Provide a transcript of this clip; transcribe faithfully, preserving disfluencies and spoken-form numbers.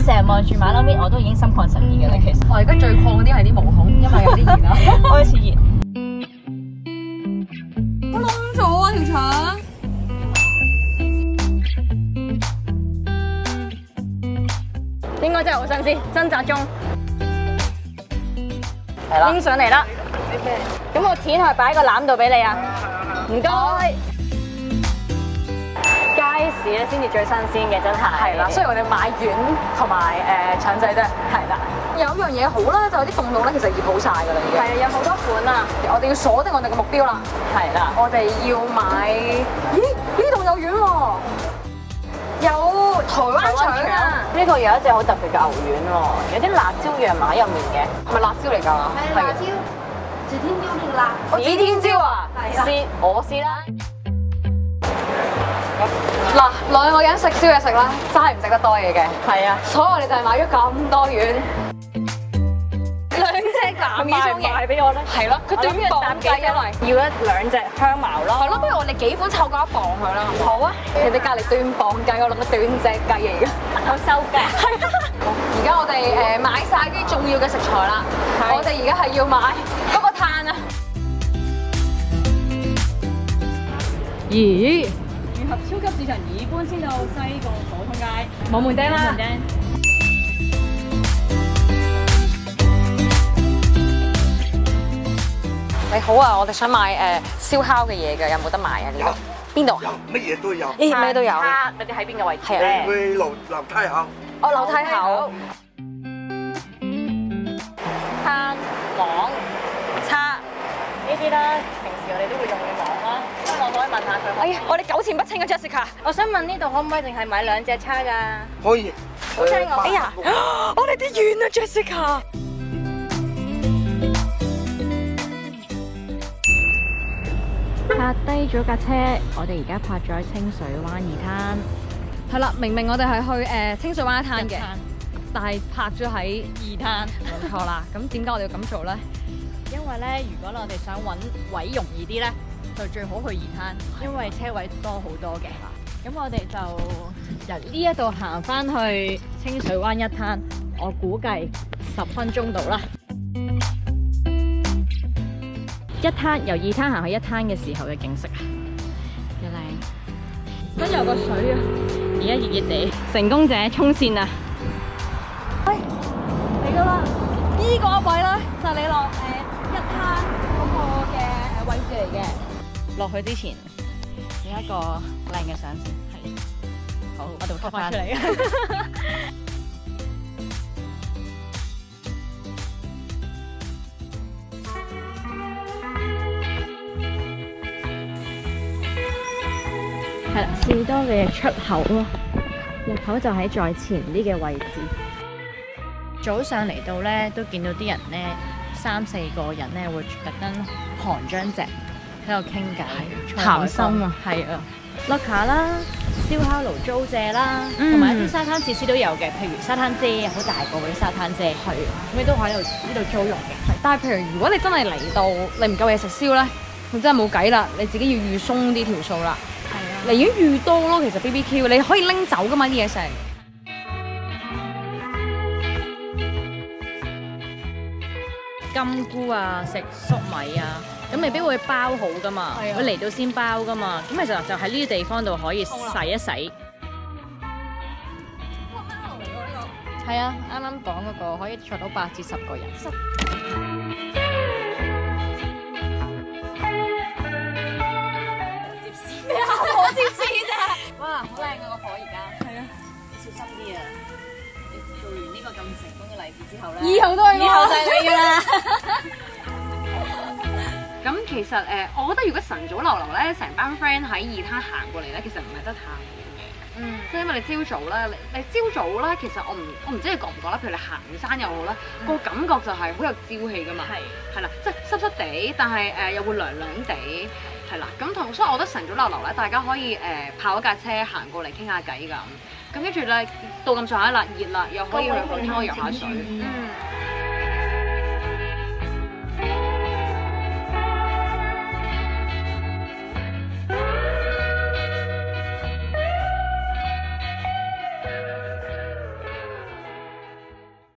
成日望住馬騮面，我都已經心曠神怡嘅啦。其實我而家最抗嗰啲係啲毛孔，因為有啲熱啦。 開始熱。 燶咗啊條腸！應該真係好新鮮，掙扎中。係啦，拎上嚟啦。咁我錢係擺喺個籃度俾你啊，唔該。街市咧先至最新鮮嘅，真係。係啦，所以我哋買丸同埋誒腸仔啫。係啦。有一樣嘢好啦，就係啲凍凍咧，其實醃好晒㗎啦已經。係啊，有好多款啊，我哋要鎖定我哋嘅目標啦。係啦，我哋要買。咦？呢度有丸喎，有台灣腸啊！ 呢個有一隻好特別嘅牛丸喎，有啲辣椒羊碼入面嘅， 係咪辣椒嚟㗎？ 係辣椒，指天椒條辣。 我指天椒啊！ 試我試啦。 嗱，兩個人食宵夜食啦，真係唔食得多嘢嘅。 係啊， 所以我哋就係買咗咁多丸，兩隻南乳鬆型。 賣俾我咧。 係咯，佢短磅計，因為要一兩隻香茅咯。 係咯，不如我哋幾款湊夠一磅佢啦，好唔好？好啊！人哋隔離短磅計，我諗緊短隻計嚟嘅， 有收嘅。 係啊！而家我哋誒買晒啲重要嘅食材啦，我哋而家係要買嗰個炭啊！咦？ 聯合超級市場已搬遷到西貢普通街， 冇門釘啦！你好啊，我哋想買誒燒烤嘅嘢嘅，有冇得買啊？呢度邊度？ 有乜嘢都有。 咦，咩都有。 嗰啲喺邊個位置係啊咧？ 去樓樓梯口。 哦，樓梯口。 炭網叉。 呢啲啦，平時我哋都會用嘅網啦。咁我可以問下佢。 哎呀，我哋糾纏不清啊 ，Jessica。 我想問呢度可唔可以淨係買兩隻叉㗎？ 可以。 好聽我。 哎呀，我哋啲遠啊 ，Jessica。 泊低咗架車，我哋而家泊咗喺清水灣二灘。 係啦，明明我哋係去誒清水灣一灘嘅，但係泊咗喺二灘。冇錯啦，咁點解我哋要咁做咧？ 因為咧，如果我哋想揾位容易啲咧，就最好去二灘，因為車位多好多嘅。咁我哋就由呢一度行翻去清水灣一灘，我估計十分鐘到啦。一灘由二灘行去一灘嘅時候嘅景色啊，又靚，跟住有個水啊，而家熱熱地，成功者衝線啊！ 喂，嚟到啦！呢個位咧就係你落誒一灘嗰個嘅誒位置嚟嘅。 落去之前有一個靚嘅相先，係好，我哋會吸翻出嚟嘅。係啦，士多嘅出口咯，入口就喺再前啲嘅位置。早上嚟到咧，都見到啲人咧，三四個人咧會特登寒張席喺度傾偈，談心啊，係啊 ，locker 啦，燒烤爐租借啦，同埋、嗯、一啲沙灘設施都有嘅，譬如沙灘遮，好大個嗰啲沙灘遮，係啊，咁你都可以喺度呢度租用嘅。 但係譬如如果你真係嚟到你唔夠嘢食燒咧，咁真係冇計啦，你自己要預鬆啲條數啦。嚟已經預多咯，其實 B B Q 你可以拎走噶嘛啲嘢食。金菇啊，食粟米啊，咁未必會包好噶嘛，會嚟到先包噶嘛。咁其實就喺呢啲地方度可以洗一洗。係啊，啱啱講嗰個可以坐到八至十個人。我接先啊！哇，好靚啊個火而家。係啊，你小心啲啊！你做完呢個咁成功嘅例子之後咧，以後都係以後就係你啦。咁其實誒，我覺得如果晨早流流咧，成班 friend 喺二灘行過嚟咧，其實唔係得太好嘅。嗯，即係因為你朝早咧，你你朝早咧，其實我唔我唔知你覺唔覺啦，譬如你行山又好啦，個感覺就係好有朝氣噶嘛。係係啦，即係濕濕地，但係誒又會涼涼地。係啦，咁同所以我覺得晨早流流咧，大家可以誒泊一架車行過嚟傾下偈咁，咁跟住咧到咁上下啦，熱啦，又可以去海灘游下水。嗯。